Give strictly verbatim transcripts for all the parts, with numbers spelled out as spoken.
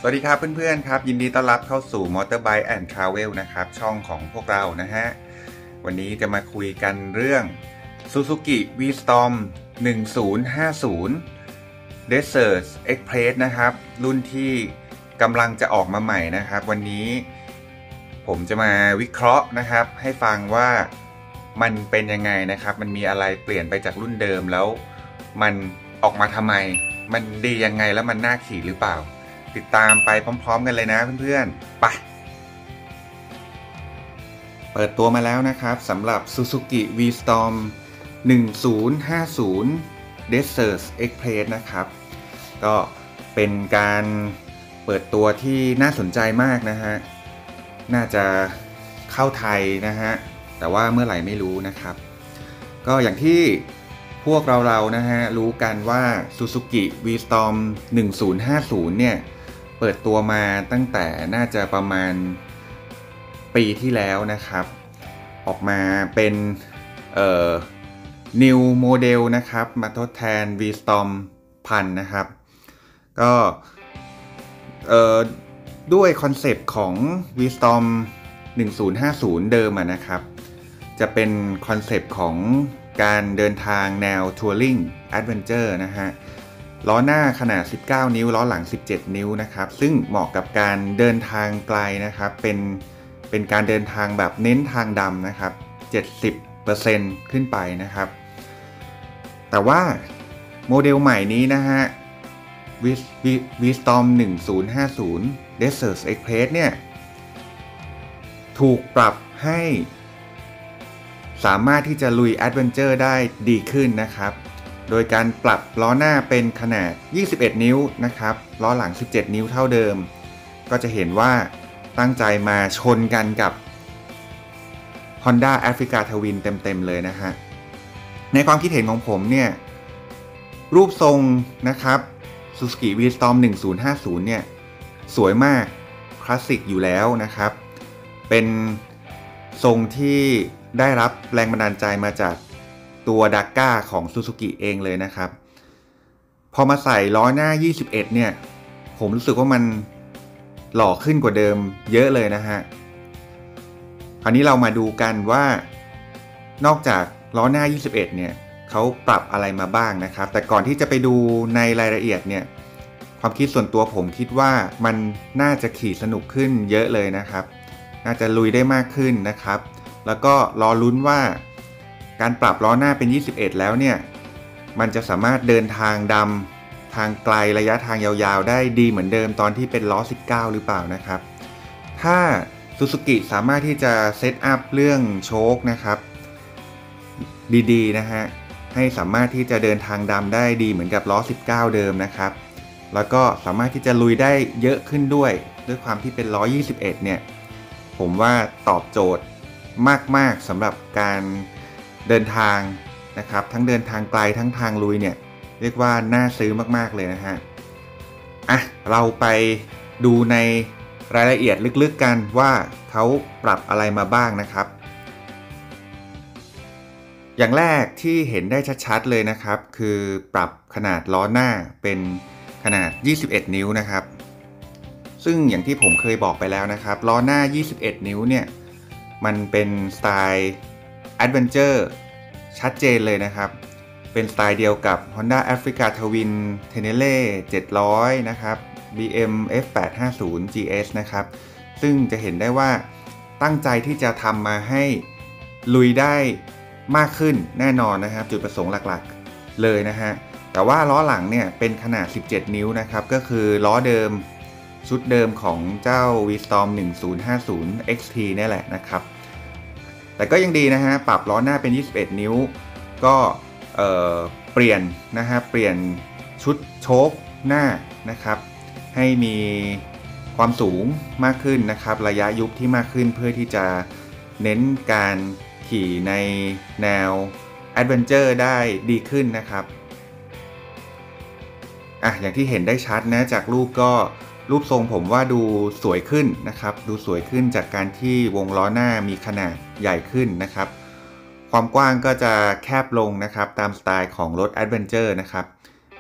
สวัสดีครับเพื่อนๆครับยินดีต้อนรับเข้าสู่ Motorbike and Travel นะครับช่องของพวกเรานะฮะวันนี้จะมาคุยกันเรื่อง Suzuki V-Storm หนึ่งศูนย์ห้าศูนย์ Desert Express นะครับรุ่นที่กำลังจะออกมาใหม่นะครับวันนี้ผมจะมาวิเคราะห์นะครับให้ฟังว่ามันเป็นยังไงนะครับมันมีอะไรเปลี่ยนไปจากรุ่นเดิมแล้วมันออกมาทำไมมันดียังไงแล้วมันน่าขี่หรือเปล่าติดตามไปพร้อมๆกันเลยนะเพื่อนๆไปเปิดตัวมาแล้วนะครับสำหรับ Suzuki V-Storm หนึ่งศูนย์ห้าศูนย์ Desert Express นะครับก็เป็นการเปิดตัวที่น่าสนใจมากนะฮะน่าจะเข้าไทยนะฮะแต่ว่าเมื่อไหร่ไม่รู้นะครับก็อย่างที่พวกเราๆนะฮะรู้กันว่า Suzuki V-Storm หนึ่งศูนย์ห้าศูนย์เนี่ยเปิดตัวมาตั้งแต่น่าจะประมาณปีที่แล้วนะครับออกมาเป็นเอ่อ New Model นะครับมาทดแทน V-Storm พันนะครับก็เอ่อด้วยคอนเซปต์ของ V-Storm หนึ่งศูนย์ห้าศูนย์เดิมอะนะครับจะเป็นคอนเซปต์ของการเดินทางแนว Touring Adventure นะฮะล้อหน้าขนาดสิบเก้านิ้วล้อหลังสิบเจ็ดนิ้วนะครับซึ่งเหมาะกับการเดินทางไกลนะครับเป็นเป็นการเดินทางแบบเน้นทางดำนะครับ เจ็ดสิบเปอร์เซ็นต์ ขึ้นไปนะครับแต่ว่าโมเดลใหม่นี้นะฮะ V-Storm หนึ่งศูนย์ห้าศูนย์ Desert Express เนี่ยถูกปรับให้สามารถที่จะลุยแอดเวนเจอร์ได้ดีขึ้นนะครับโดยการปรับล้อหน้าเป็นขนาดยี่สิบเอ็ดนิ้วนะครับล้อหลังสิบเจ็ดนิ้วเท่าเดิมก็จะเห็นว่าตั้งใจมาชนกันกับ Honda Africa Twin เต็มๆเลยนะฮะในความคิดเห็นของผมเนี่ยรูปทรงนะครับ Suzuki V-Storm หนึ่งศูนย์ห้าศูนย์เนี่ยสวยมากคลาสสิกอยู่แล้วนะครับเป็นทรงที่ได้รับแรงบันดาลใจมาจากตัวดักก้าของ Suzuki เองเลยนะครับพอมาใส่ล้อหน้ายี่สิบเอ็ดเนี่ยผมรู้สึกว่ามันหล่อขึ้นกว่าเดิมเยอะเลยนะฮะคราวนี้เรามาดูกันว่านอกจากล้อหน้ายี่สิบเอ็ดเนี่ยเขาปรับอะไรมาบ้างนะครับแต่ก่อนที่จะไปดูในรายละเอียดเนี่ยความคิดส่วนตัวผมคิดว่ามันน่าจะขี่สนุกขึ้นเยอะเลยนะครับน่าจะลุยได้มากขึ้นนะครับแล้วก็รอลุ้นว่าการปรับล้อหน้าเป็นยี่สิบเอ็ดแล้วเนี่ยมันจะสามารถเดินทางดำทางไกลระยะทางยาวๆได้ดีเหมือนเดิมตอนที่เป็นล้อสิบเก้าหรือเปล่านะครับถ้า Suzuki สามารถที่จะเซตอัพเรื่องโชคนะครับดีๆนะฮะให้สามารถที่จะเดินทางดำได้ดีเหมือนกับล้อสิบเก้าเดิมนะครับแล้วก็สามารถที่จะลุยได้เยอะขึ้นด้วยด้วยความที่เป็นล้อยี่สิบเอ็ดเนี่ยผมว่าตอบโจทย์มากๆสำหรับการเดินทางนะครับทั้งเดินทางไกลทั้งทางลุยเนี่ยเรียกว่าน่าซื้อมากๆเลยนะฮะอ่ะเราไปดูในรายละเอียดลึกๆกันว่าเขาปรับอะไรมาบ้างนะครับอย่างแรกที่เห็นได้ชัดๆเลยนะครับคือปรับขนาดล้อหน้าเป็นขนาดยี่สิบเอ็ดนิ้วนะครับซึ่งอย่างที่ผมเคยบอกไปแล้วนะครับล้อหน้ายี่สิบเอ็ดนิ้วเนี่ยมันเป็นสไตล์ Adventure ชัดเจนเลยนะครับเป็นสไตล์เดียวกับ Honda Africa Twin Tenere เจ็ดร้อยนะครับ บี เอ็ม เอฟ แปดห้าศูนย์ จี เอส นะครับซึ่งจะเห็นได้ว่าตั้งใจที่จะทำมาให้ลุยได้มากขึ้นแน่นอนนะครับจุดประสงค์หลักๆเลยนะฮะแต่ว่าล้อหลังเนี่ยเป็นขนาดสิบเจ็ดนิ้วนะครับก็คือล้อเดิมชุดเดิมของเจ้า V-Storm หนึ่งศูนย์ห้าศูนย์ เอ็กซ์ ที นี่แหละนะครับแต่ก็ยังดีนะฮะปรับล้อหน้าเป็นยี่สิบเอ็ดนิ้วก็เอ่อเปลี่ยนนะฮะเปลี่ยนชุดโชคหน้านะครับให้มีความสูงมากขึ้นนะครับระยะยุบที่มากขึ้นเพื่อที่จะเน้นการขี่ในแนว Adventure ได้ดีขึ้นนะครับอ่ะอย่างที่เห็นได้ชัดนะจากรูปก็รูปทรงผมว่าดูสวยขึ้นนะครับดูสวยขึ้นจากการที่วงล้อหน้ามีขนาดใหญ่ขึ้นนะครับความกว้างก็จะแคบลงนะครับตามสไตล์ของรถ Adventure นะครับ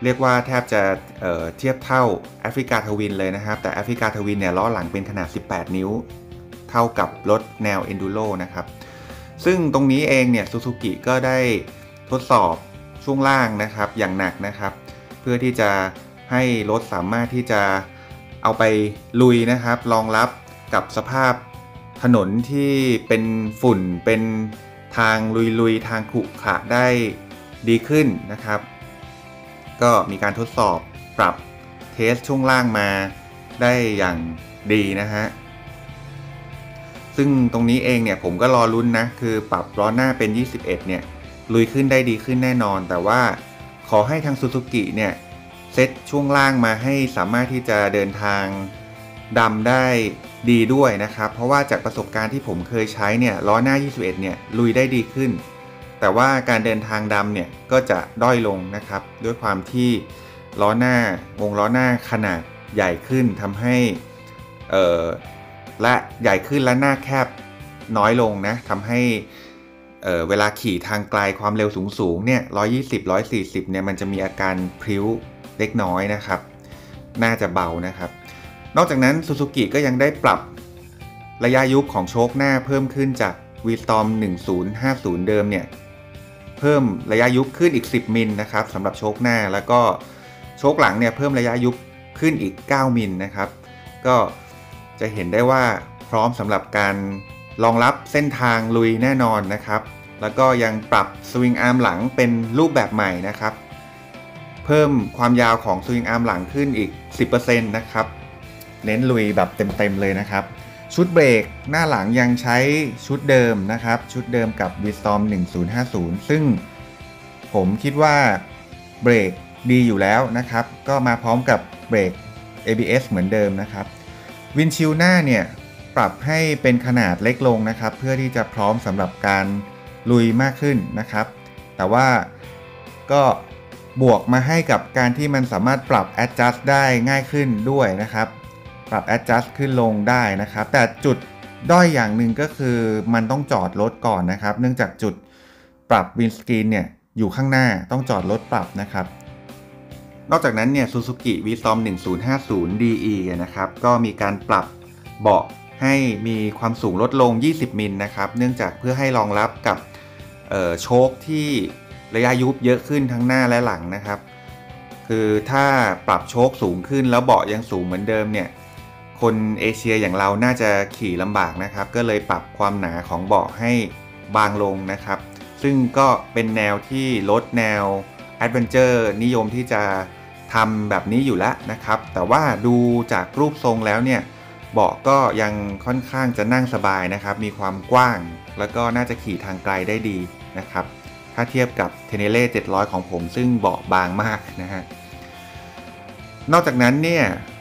เรียกว่าแทบจะ เอ่อ เทียบเท่าแอฟริกาทวินเลยนะครับแต่แอฟริกาทวินเนี่ยล้อหลังเป็นขนาดสิบแปดนิ้วเท่ากับรถแนว Enduro นะครับซึ่งตรงนี้เองเนี่ย Suzuki ก็ได้ทดสอบช่วงล่างนะครับอย่างหนักนะครับเพื่อที่จะให้รถสามารถที่จะเอาไปลุยนะครับรองรับกับสภาพถนนที่เป็นฝุ่นเป็นทางลุยๆทางขรุขระได้ดีขึ้นนะครับก็มีการทดสอบปรับเทสช่วงล่างมาได้อย่างดีนะฮะซึ่งตรงนี้เองเนี่ยผมก็รอลุ้นนะคือปรับล้อหน้าเป็นยี่สิบเอ็ดเนี่ยลุยขึ้นได้ดีขึ้นแน่นอนแต่ว่าขอให้ทาง Suzuki เนี่ยเซตช่วงล่างมาให้สามารถที่จะเดินทางดำได้ดีด้วยนะครับเพราะว่าจากประสบการณ์ที่ผมเคยใช้เนี่ยล้อหน้ายี่สิบเอ็ดเนี่ยลุยได้ดีขึ้นแต่ว่าการเดินทางดำเนี่ยก็จะด้อยลงนะครับด้วยความที่ล้อหน้าวงล้อหน้าขนาดใหญ่ขึ้นทำให้เอ่อและใหญ่ขึ้นและหน้าแคบน้อยลงนะทำให้เอ่อเวลาขี่ทางไกลความเร็วสูงๆเนี่ยหนึ่งร้อยยี่สิบ หนึ่งร้อยสี่สิบเนี่ยมันจะมีอาการพริ้วเล็กน้อยนะครับน่าจะเบานะครับนอกจากนั้น Suzuki ก็ยังได้ปรับระยะยุบของโชคหน้าเพิ่มขึ้นจาก V-Storm หนึ่งศูนย์ห้าศูนย์เดิมเนี่ยเพิ่มระยะยุบขึ้นอีกสิบมิลนะครับสำหรับโชคหน้าแล้วก็โชคหลังเนี่ยเพิ่มระยะยุบขึ้นอีกเก้ามิลนะครับก็จะเห็นได้ว่าพร้อมสำหรับการรองรับเส้นทางลุยแน่นอนนะครับแล้วก็ยังปรับสวิงอาร์มหลังเป็นรูปแบบใหม่นะครับเพิ่มความยาวของสวิงอาร์มหลังขึ้นอีก สิบเปอร์เซ็นต์ นะครับเน้นลุยแบบเต็มๆเลยนะครับชุดเบรกหน้าหลังยังใช้ชุดเดิมนะครับชุดเดิมกับ V-Storm หนึ่งศูนย์ห้าศูนย์ซึ่งผมคิดว่าเบรกดีอยู่แล้วนะครับก็มาพร้อมกับเบรก เอ บี เอส เหมือนเดิมนะครับวินชิลหน้าเนี่ยปรับให้เป็นขนาดเล็กลงนะครับเพื่อที่จะพร้อมสำหรับการลุยมากขึ้นนะครับแต่ว่าก็บวกมาให้กับการที่มันสามารถปรับ adjust ได้ง่ายขึ้นด้วยนะครับปรับ adjust ขึ้นลงได้นะครับแต่จุดด้อยอย่างหนึ่งก็คือมันต้องจอดรถก่อนนะครับเนื่องจากจุดปรับวินสกรีนเนี่ยอยู่ข้างหน้าต้องจอดรถปรับนะครับนอกจากนั้นเนี่ย Suzuki V-Storm หนึ่งศูนย์ห้าศูนย์ ดี อี นะครับก็มีการปรับเบาะให้มีความสูงลดลงยี่สิบมิลนะครับเนื่องจากเพื่อให้รองรับกับโชคที่ระยะยุบเยอะขึ้นทั้งหน้าและหลังนะครับคือถ้าปรับโชคสูงขึ้นแล้วเบาะยังสูงเหมือนเดิมเนี่ยคนเอเชียอย่างเราน่าจะขี่ลำบากนะครับก็เลยปรับความหนาของเบาะให้บางลงนะครับซึ่งก็เป็นแนวที่ลดแนวแอดเวนเจอร์นิยมที่จะทำแบบนี้อยู่แล้วนะครับแต่ว่าดูจากรูปทรงแล้วเนี่ยเบาะก็ยังค่อนข้างจะนั่งสบายนะครับมีความกว้างแล้วก็น่าจะขี่ทางไกลได้ดีนะครับถ้าเทียบกับ Tenere เจ็ดร้อยของผมซึ่งเบาะบางมากนะฮะนอกจากนั้นเนี่ย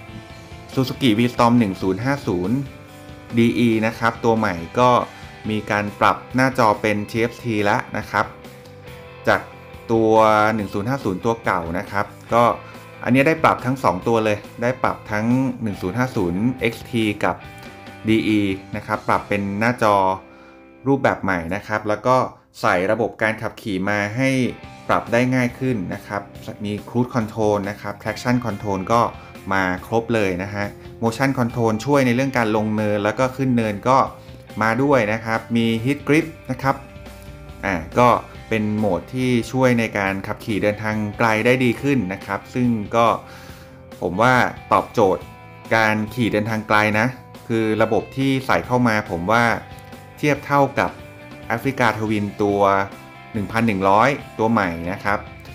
Suzuki V-Storm หนึ่งศูนย์ห้าศูนย์ ดี อี นะครับตัวใหม่ก็มีการปรับหน้าจอเป็น ที เอฟ ที แล้วนะครับจากตัว หนึ่งศูนย์ห้าศูนย์ ตัวเก่านะครับก็อันนี้ได้ปรับทั้งสองตัวเลยได้ปรับทั้ง หนึ่งศูนย์ห้าศูนย์ เอ็กซ์ ที กับ ดี อี นะครับปรับเป็นหน้าจอรูปแบบใหม่นะครับแล้วก็ใส่ระบบการขับขี่มาให้ปรับได้ง่ายขึ้นนะครับมี Cruise Control นะครับ Traction Control ก็มาครบเลยนะฮะ Motion Control ช่วยในเรื่องการลงเนินแล้วก็ขึ้นเนินก็มาด้วยนะครับมี Hit Grip นะครับอ่าก็เป็นโหมดที่ช่วยในการขับขี่เดินทางไกลได้ดีขึ้นนะครับซึ่งก็ผมว่าตอบโจทย์การขี่เดินทางไกลนะคือระบบที่ใส่เข้ามาผมว่าเทียบเท่ากับแอฟริกาทวินตัว หนึ่งพันหนึ่งร้อย ตัวใหม่นะครับ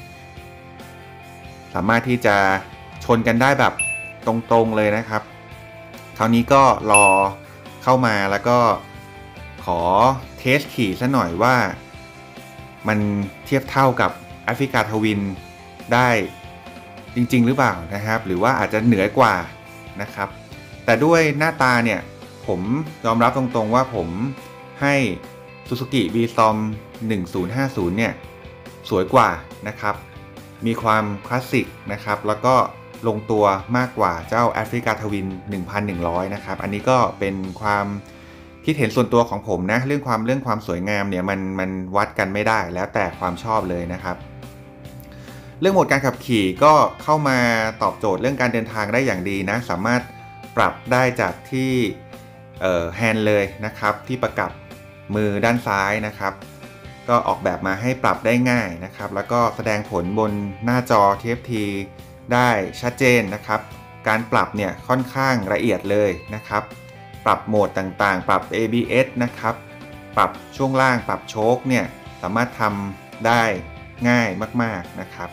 สามารถที่จะชนกันได้แบบตรงๆเลยนะครับคราวนี้ก็รอเข้ามาแล้วก็ขอเทสขี่ซะหน่อยว่ามันเทียบเท่ากับแอฟริกาทวินได้จริงๆหรือเปล่านะครับหรือว่าอาจจะเหนือกว่านะครับแต่ด้วยหน้าตาเนี่ยผมยอมรับตรงๆว่าผมให้ Suzuki V-Storm หนึ่งศูนย์ห้าศูนย์เนี่ยสวยกว่านะครับมีความคลาสสิกนะครับแล้วก็ลงตัวมากกว่าเจ้าแอฟริกาทวิน หนึ่งพันหนึ่งร้อย นะครับอันนี้ก็เป็นความคิดเห็นส่วนตัวของผมนะเรื่องความเรื่องความสวยงามเนี่ยมันมันวัดกันไม่ได้แล้วแต่ความชอบเลยนะครับเรื่องโหมดการขับขี่ก็เข้ามาตอบโจทย์เรื่องการเดินทางได้อย่างดีนะสามารถปรับได้จากที่แฮนด์เลยนะครับที่ประกับมือด้านซ้ายนะครับก็ออกแบบมาให้ปรับได้ง่ายนะครับแล้วก็แสดงผลบนหน้าจอ ที เอฟ ที ได้ชัดเจนนะครับการปรับเนี่ยค่อนข้างละเอียดเลยนะครับปรับโหมดต่างๆปรับ เอ บี เอส นะครับปรับช่วงล่างปรับโชคเนี่ยสามารถทำได้ง่ายมากๆนะครับ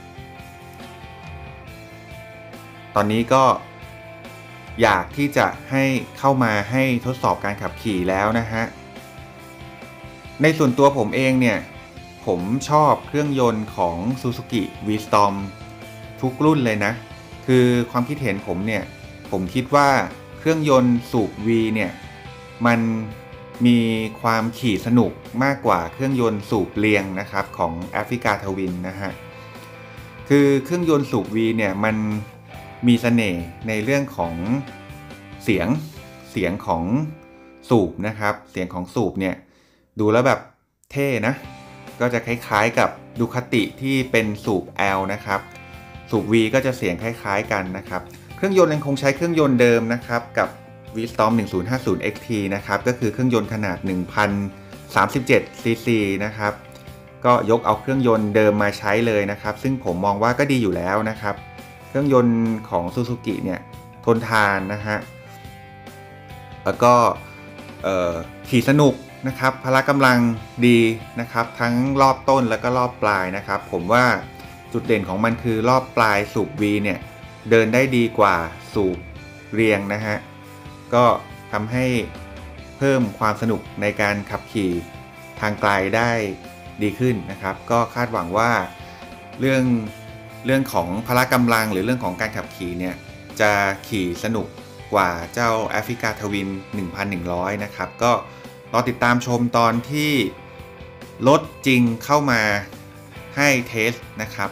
ตอนนี้ก็อยากที่จะให้เข้ามาให้ทดสอบการขับขี่แล้วนะฮะในส่วนตัวผมเองเนี่ยผมชอบเครื่องยนต์ของ Suzuki V-Storm ทุกรุ่นเลยนะคือความคิดเห็นผมเนี่ยผมคิดว่าเครื่องยนต์สูบ V เนี่ยมันมีความขี่สนุกมากกว่าเครื่องยนต์สูบเรียงนะครับของ Africa Twin นะฮะคือเครื่องยนต์สูบ V เนี่ยมันมีเสน่ห์ในเรื่องของเสียงเสียงของสูบนะครับเสียงของสูบเนี่ยดูแล้วแบบเท่นะก็จะคล้ายๆกับดูคาติที่เป็นสูบ L นะครับสูบ V ก็จะเสียงคล้ายๆกันนะครับเครื่องยนต์ยังคงใช้เครื่องยนต์เดิมนะครับกับ V-Storm หนึ่งพันห้าสิบ เอ็กซ์ ที นะครับก็คือเครื่องยนต์ขนาด หนึ่งพันสามสิบเจ็ด ซี ซี นะครับก็ยกเอาเครื่องยนต์เดิมมาใช้เลยนะครับซึ่งผมมองว่าก็ดีอยู่แล้วนะครับเครื่องยนต์ของ Suzuki เนี่ยทนทานนะฮะแล้วก็ขี่สนุกนะครับพละกำลังดีนะครับทั้งรอบต้นแล้วก็รอบปลายนะครับผมว่าจุดเด่นของมันคือรอบปลายสูบ V เนี่ยเดินได้ดีกว่าสูบเรียงนะฮะก็ทำให้เพิ่มความสนุกในการขับขี่ทางไกลได้ดีขึ้นนะครับก็คาดหวังว่าเรื่องเรื่องของพละกำลังหรือเรื่องของการขับขี่เนี่ยจะขี่สนุกกว่าเจ้า Africa Twin หนึ่งพันหนึ่งร้อยนะครับก็รอติดตามชมตอนที่รถจริงเข้ามาให้เทสนะครับ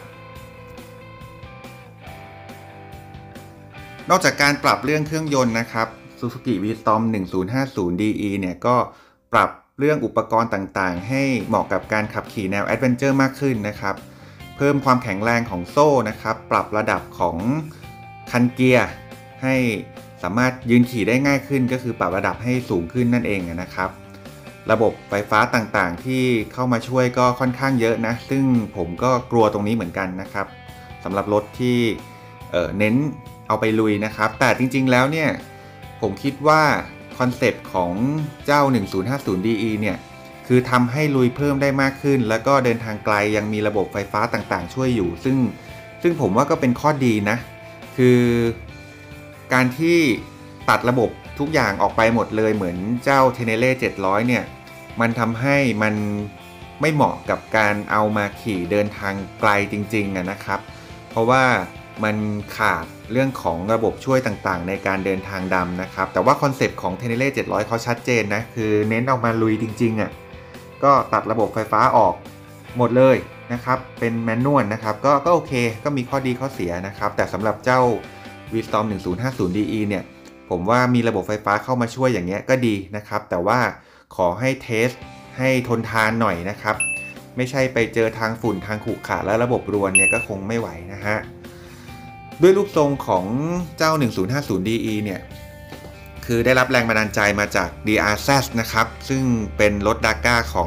นอกจากการปรับเรื่องเครื่องยนต์นะครับ Suzuki V-Storm หนึ่งพันห้าสิบ ดี อี เนี่ยก็ปรับเรื่องอุปกรณ์ต่างๆให้เหมาะกับการขับขี่แนวแอดเวนเจอร์มากขึ้นนะครับเพิ่มความแข็งแรงของโซ่นะครับปรับระดับของคันเกียร์ให้สามารถยืนขี่ได้ง่ายขึ้นก็คือปรับระดับให้สูงขึ้นนั่นเองนะครับระบบไฟฟ้าต่างๆที่เข้ามาช่วยก็ค่อนข้างเยอะนะซึ่งผมก็กลัวตรงนี้เหมือนกันนะครับสำหรับรถที่เอ่อเน้นเอาไปลุยนะครับแต่จริงๆแล้วเนี่ยผมคิดว่าคอนเซปต์ของเจ้าหนึ่งพันห้าสิบ ดี อี เนี่ยคือทำให้ลุยเพิ่มได้มากขึ้นแล้วก็เดินทางไกลยังมีระบบไฟฟ้าต่างๆช่วยอยู่ซึ่งซึ่งผมว่าก็เป็นข้อดีนะคือการที่ตัดระบบทุกอย่างออกไปหมดเลยเหมือนเจ้า Tenere เจ็ดร้อยเนี่ยมันทำให้มันไม่เหมาะกับการเอามาขี่เดินทางไกลจริงๆนะครับเพราะว่ามันขาดเรื่องของระบบช่วยต่างๆในการเดินทางดำนะครับแต่ว่าคอนเซปต์ของ Tenere เจ็ดร้อยเขาชัดเจนนะคือเน้นเอามาลุยจริงๆอ่ะก็ตัดระบบไฟฟ้าออกหมดเลยนะครับเป็นแมนนวลนะครับก็ก็โอเคก็มีข้อดีข้อเสียนะครับแต่สำหรับเจ้า V-Storm หนึ่งพันห้าสิบ ดี อี เนี่ยผมว่ามีระบบไฟฟ้าเข้ามาช่วยอย่างเงี้ยก็ดีนะครับแต่ว่าขอให้เทสให้ทนทานหน่อยนะครับไม่ใช่ไปเจอทางฝุ่นทางขรุขระและระบบรวนเนี่ยก็คงไม่ไหวนะฮะด้วยรูปทรงของเจ้าหนึ่งพันห้าสิบ ดี อี เนี่ยคือได้รับแรงบันดาลใจมาจาก ดี อาร์ แซด นะครับซึ่งเป็นรถดาก้าของ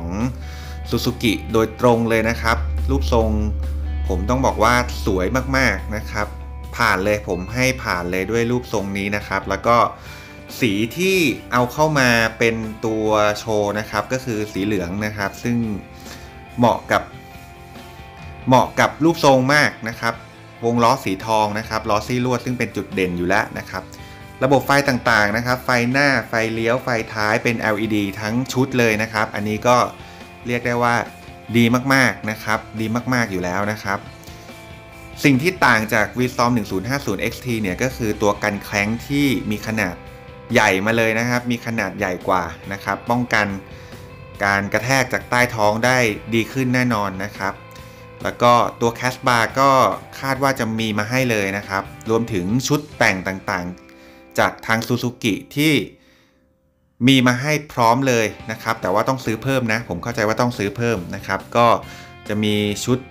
Suzuki โดยตรงเลยนะครับรูปทรงผมต้องบอกว่าสวยมากๆนะครับผ่านเลยผมให้ผ่านเลยด้วยรูปทรงนี้นะครับแล้วก็สีที่เอาเข้ามาเป็นตัวโชว์นะครับก็คือสีเหลืองนะครับซึ่งเหมาะกับเหมาะกับรูปทรงมากนะครับวงล้อสีทองนะครับล้อซี่ลวดซึ่งเป็นจุดเด่นอยู่แล้วนะครับระบบไฟต่างๆนะครับไฟหน้าไฟเลี้ยวไฟท้ายเป็น แอล อี ดี ทั้งชุดเลยนะครับอันนี้ก็เรียกได้ว่าดีมากๆนะครับดีมากๆอยู่แล้วนะครับสิ่งที่ต่างจาก V-Storm หนึ่งพันห้าสิบ เอ็กซ์ ที เนี่ยก็คือตัวกันแคล้งที่มีขนาดใหญ่มาเลยนะครับมีขนาดใหญ่กว่านะครับป้องกันการกระแทกจากใต้ท้องได้ดีขึ้นแน่นอนนะครับแล้วก็ตัวแคสบาร์ก็คาดว่าจะมีมาให้เลยนะครับรวมถึงชุดแต่งต่างๆจากทาง Suzuki ที่มีมาให้พร้อมเลยนะครับแต่ว่าต้องซื้อเพิ่มนะผมเข้าใจว่าต้องซื้อเพิ่มนะครับก็จะมีชุด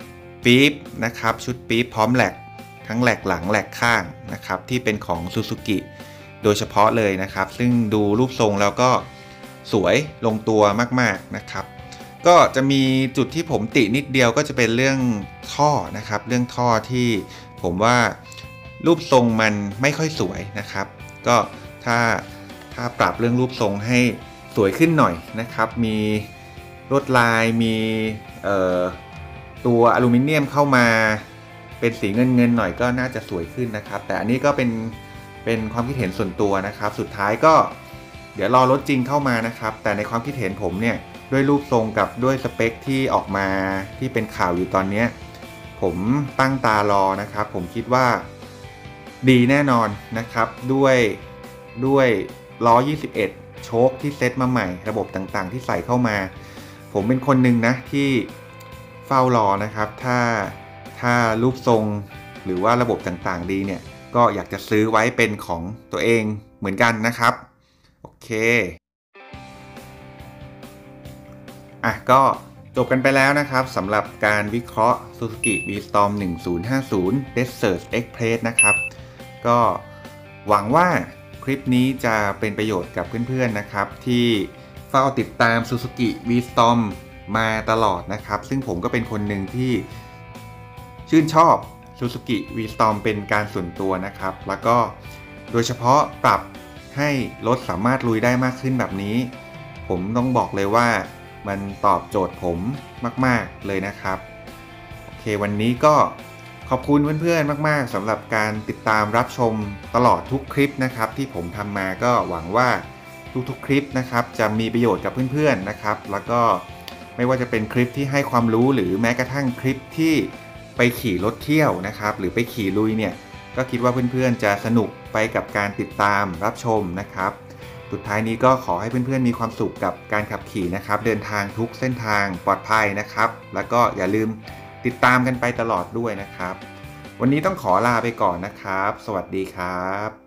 ปี๊บนะครับชุดปี๊บพร้อมแหลกทั้งแหลกหลังแหลกข้างนะครับที่เป็นของ Suzuki โดยเฉพาะเลยนะครับซึ่งดูรูปทรงแล้วก็สวยลงตัวมากๆนะครับก็จะมีจุดที่ผมตินิดเดียวก็จะเป็นเรื่องท่อนะครับเรื่องท่อที่ผมว่ารูปทรงมันไม่ค่อยสวยนะครับก็ถ้าถ้าปรับเรื่องรูปทรงให้สวยขึ้นหน่อยนะครับมีลวดลายมีเอ่อตัวอลูมิเนียมเข้ามาเป็นสีเงินเงินหน่อยก็น่าจะสวยขึ้นนะครับแต่อันนี้ก็เป็นเป็นความคิดเห็นส่วนตัวนะครับสุดท้ายก็เดี๋ยวรอรถจริงเข้ามานะครับแต่ในความคิดเห็นผมเนี่ยด้วยรูปทรงกับด้วยสเปคที่ออกมาที่เป็นข่าวอยู่ตอนนี้ผมตั้งตารอนะครับผมคิดว่าดีแน่นอนนะครับด้วยด้วยล้อยี่สิบเอ็ดโชคที่เซตมาใหม่ระบบต่างๆที่ใส่เข้ามาผมเป็นคนหนึ่งนะที่เฝ้ารอนะครับถ้าถ้ารูปทรงหรือว่าระบบต่างๆดีเนี่ยก็อยากจะซื้อไว้เป็นของตัวเองเหมือนกันนะครับโอเคอ่ะก็จบกันไปแล้วนะครับสำหรับการวิเคราะห์ Suzuki V-Storm หนึ่งศูนย์ห้าศูนย์ Desert Express นะครับก็หวังว่าคลิปนี้จะเป็นประโยชน์กับเพื่อนๆนะครับที่เฝ้าติดตาม Suzuki V-Storm มาตลอดนะครับซึ่งผมก็เป็นคนหนึ่งที่ชื่นชอบ Suzuki V-Storm เป็นการส่วนตัวนะครับแล้วก็โดยเฉพาะปรับให้รถสามารถลุยได้มากขึ้นแบบนี้ผมต้องบอกเลยว่ามันตอบโจทย์ผมมากๆเลยนะครับโอเควันนี้ก็ขอบคุณเพื่อนๆมากๆสำหรับการติดตามรับชมตลอดทุกคลิปนะครับที่ผมทำมาก็หวังว่าทุกๆคลิปนะครับจะมีประโยชน์กับเพื่อนๆนะครับแล้วก็ไม่ว่าจะเป็นคลิปที่ให้ความรู้หรือแม้กระทั่งคลิปที่ไปขี่รถเที่ยวนะครับหรือไปขี่ลุยเนี่ยก็คิดว่าเพื่อนๆจะสนุกไปกับการติดตามรับชมนะครับสุดท้ายนี้ก็ขอให้เพื่อนๆมีความสุขกับการขับขี่นะครับเดินทางทุกเส้นทางปลอดภัยนะครับแล้วก็อย่าลืมติดตามกันไปตลอดด้วยนะครับวันนี้ต้องขอลาไปก่อนนะครับสวัสดีครับ